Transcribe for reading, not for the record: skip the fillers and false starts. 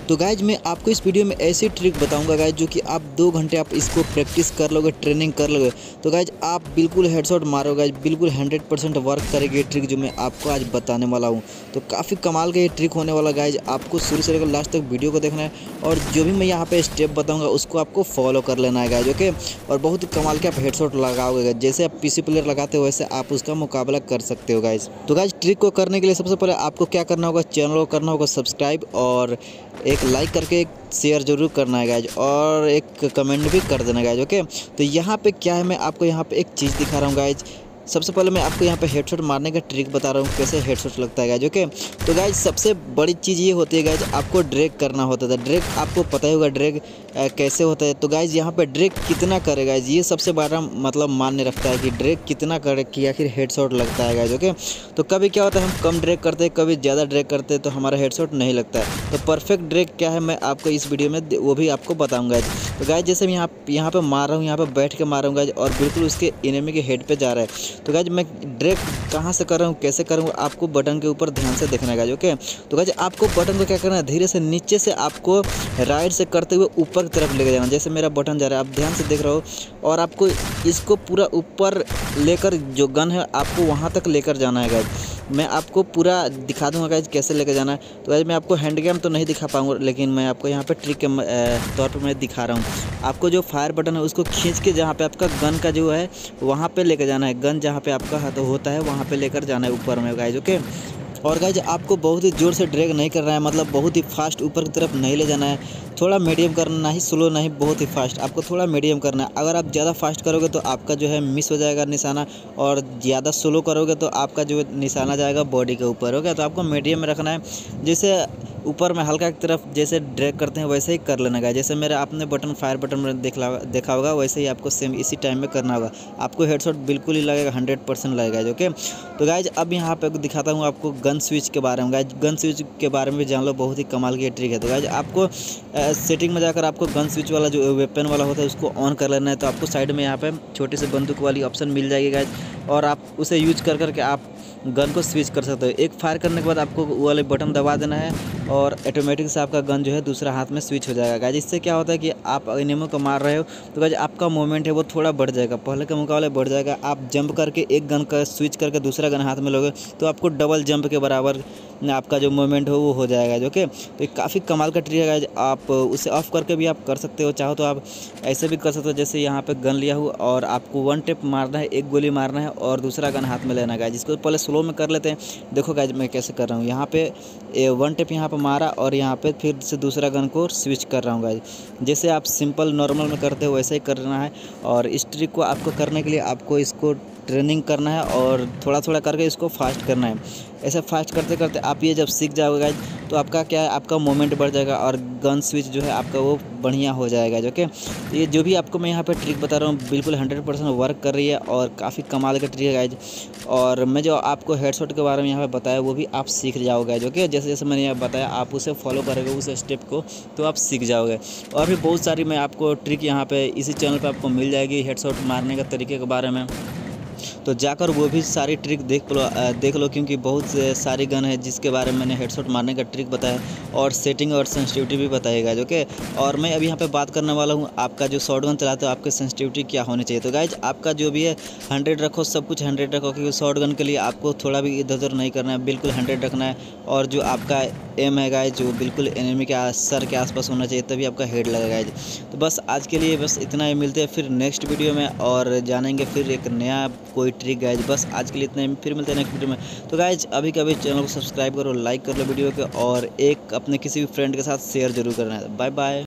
तो गाइज मैं आपको इस वीडियो में ऐसी ट्रिक बताऊंगा गाइज जो कि आप 2 घंटे आप इसको प्रैक्टिस कर लोगे, ट्रेनिंग कर लोगे तो गाइज आप बिल्कुल हेडशॉट मारोगे गाइज, बिल्कुल 100% वर्क करेगी ये ट्रिक जो मैं आपको आज बताने वाला हूं। तो काफ़ी कमाल का ये ट्रिक होने वाला गाइज, आपको शुरू से लेकर लास्ट तक वीडियो को देखना है और जो भी मैं यहाँ पे स्टेप बताऊँगा उसको आपको फॉलो कर लेना है गाइज, ओके। और बहुत ही कमाल के आप हेडशॉट लगाओगे गाइज, जैसे आप पीसी प्लेयर लगाते हो वैसे आप उसका मुकाबला कर सकते हो गाइज। तो गाइज ट्रिक को करने के लिए सबसे पहले आपको क्या करना होगा, चैनल को करना होगा सब्सक्राइब और एक लाइक करके एक शेयर जरूर करना है गाइज और एक कमेंट भी कर देना गाइज, ओके। तो यहाँ पे क्या है, मैं आपको यहाँ पे एक चीज़ दिखा रहा हूँ गाइज। सबसे पहले मैं आपको यहाँ पे हेडशॉट मारने का ट्रिक बता रहा हूँ कैसे हेडशॉट लगता है गाइज, ओके। तो गाइज सबसे बड़ी चीज़ ये होती है गाइज, आपको ड्रैग करना होता था। ड्रैग आपको पता ही होगा ड्रैग कैसे होता है। तो गाइज यहाँ पे ड्रैग कितना करे गाइज, ये सबसे बड़ा मतलब मान्य रखता है कि ड्रैग कितना करे कि आखिर हेडशॉट लगता है गाइज, ओके। तो कभी क्या होता है हम कम ड्रैग करते हैं, कभी ज़्यादा ड्रैग करते हैं तो हमारा हेडशॉट नहीं लगता है। तो परफेक्ट ड्रैग क्या है मैं आपको इस वीडियो में वो भी आपको बताऊँगा। तो गाइज जैसे मैं यहाँ पे मार रहा हूँ, यहाँ पे बैठ के मार रहा हूँ गाइज और बिल्कुल उसके एनिमी के हेड पे जा रहा है। तो गाइज मैं ड्रैग कहाँ से कर रहा हूँ, कैसे करूँगा, आपको बटन के ऊपर ध्यान से देखना है गाइज, ओके। तो गाइज आपको बटन को क्या करना है, धीरे से नीचे से आपको राइट से करते हुए ऊपर की तरफ लेकर जाना। जैसे मेरा बटन जा रहा है आप ध्यान से देख रहे हो और आपको इसको पूरा ऊपर लेकर जो गन है आपको वहाँ तक लेकर जाना है गाइज। मैं आपको पूरा दिखा दूंगा गाइज कैसे लेकर जाना है। तो गाइज मैं आपको हैंड गेम तो नहीं दिखा पाऊंगा, लेकिन मैं आपको यहाँ पे ट्रिक के तौर पर मैं दिखा रहा हूँ। आपको जो फायर बटन है उसको खींच के जहाँ पे आपका गन का जो है वहाँ पे लेकर जाना है। गन जहाँ पे आपका हाथ होता है वहाँ पे लेकर जाना है ऊपर में गाइज, ओके। और गाइज आपको बहुत ही ज़ोर से ड्रैग नहीं करना है, मतलब बहुत ही फास्ट ऊपर की तरफ नहीं ले जाना है। थोड़ा मीडियम करना, ना ही स्लो ना ही बहुत ही फास्ट, आपको थोड़ा मीडियम करना है। अगर आप ज़्यादा फास्ट करोगे तो आपका जो है मिस हो जाएगा निशाना और ज़्यादा स्लो करोगे तो आपका जो निशाना जाएगा बॉडी के ऊपर, ओके। तो आपको मीडियम में रखना है, जैसे ऊपर में हल्का की तरफ जैसे ड्रैग करते हैं वैसे ही कर लेना है। जैसे मेरा आपने बटन फायर बटन में देखा होगा वैसे ही आपको सेम इसी टाइम में करना होगा। आपको हेडशॉट बिल्कुल ही लगेगा, 100% लगेगा, ओके। तो गाइज अब यहाँ पे दिखाता हूँ आपको गन स्विच के बारे में। गाइज गन स्विच के बारे में भी जान लो, बहुत ही कमाल की ट्रिक है। तो गाइज आपको सेटिंग में जाकर आपको गन स्विच वाला जो वेपन वाला होता है उसको ऑन कर लेना है। तो आपको साइड में यहाँ पे छोटी सी बंदूक वाली ऑप्शन मिल जाएगी गाइज और आप उसे यूज कर करके आप गन को स्विच कर सकते हो। एक फायर करने के बाद आपको वो वाले बटन दबा देना है और ऑटोमेटिक से आपका गन जो है दूसरा हाथ में स्विच हो जाएगा गाइज। इससे क्या होता है कि आप एनिमी को मार रहे हो तो गाइज आपका मूवमेंट है वो थोड़ा बढ़ जाएगा, पहले के मुकाबले बढ़ जाएगा। आप जंप करके एक गन का स्विच करके दूसरा गन हाथ में लोगे तो आपको डबल जंप के बराबर आपका जो मूवमेंट हो वो हो जाएगा, ओके। तो काफ़ी कमाल का ट्रिक है गाइज, आप उसे ऑफ करके भी आप कर सकते हो, चाहो तो आप ऐसे भी कर सकते हो। जैसे यहाँ पे गन लिया हुआ और आपको 1 टेप मारना है, एक गोली मारना है और दूसरा गन हाथ में लेना है गाइज। इसको पहले स्लो में कर लेते हैं, देखो गाइज मैं कैसे कर रहा हूँ। यहाँ पे 1 टेप यहाँ पे मारा और यहाँ पे फिर से दूसरा गन को स्विच कर रहा हूँ गाइज। जैसे आप सिंपल नॉर्मल में करते हो वैसे ही करना है। और इस ट्रिक को आपको करने के लिए आपको इसको ट्रेनिंग करना है और थोड़ा थोड़ा करके इसको फास्ट करना है। ऐसे फास्ट करते करते आप ये जब सीख जाओगे गाइज तो आपका क्या है, आपका मोमेंट बढ़ जाएगा और गन स्विच जो है आपका वो बढ़िया हो जाएगा, ओके। ये जो भी आपको मैं यहाँ पे ट्रिक बता रहा हूँ बिल्कुल 100% वर्क कर रही है और काफ़ी कमाल का ट्रिक है गाइज। और मैं जो आपको हेडशॉट के बारे में यहाँ पे बताया वो भी आप सीख जाओगे गाइज, ओके। जैसे जैसे मैंने यहाँ बताया आप उसे फॉलो करोगे उस स्टेप को तो आप सीख जाओगे। और भी बहुत सारी मैं आपको ट्रिक यहाँ पे इसी चैनल पर आपको मिल जाएगी हेडशॉट मारने का तरीके के बारे में। तो जाकर वो भी सारी ट्रिक देख लो क्योंकि बहुत सारी गन है जिसके बारे में मैंने हेडशॉट मारने का ट्रिक बताया और सेटिंग और सेंसिटिविटी भी बताएगा, ओके। और मैं अभी यहाँ पे बात करने वाला हूँ आपका जो शॉर्ट गन चलाते हो आपकी सेंसिटिविटी क्या होनी चाहिए। तो गाइज आपका जो भी है 100 रखो, सब कुछ 100 रखो क्योंकि शॉर्ट गन के लिए आपको थोड़ा भी इधर उधर नहीं करना है, बिल्कुल 100 रखना है। और जो आपका एम है गाइज जो बिल्कुल एनिमी के सर के आसपास होना चाहिए तभी आपका हेड लगेगा गाइज। तो बस आज के लिए बस इतना ही, मिलते हैं फिर नेक्स्ट वीडियो में और जानेंगे फिर एक नया कोई ट्रिक गाइज। बस आज के लिए इतना ही, फिर मिलते हैं नेक्स्ट वीडियो में। तो गाइज अभी कभी चैनल को सब्सक्राइब करो, लाइक कर लो वीडियो को और एक अपने किसी भी फ्रेंड के साथ शेयर जरूर करना है। Bye bye.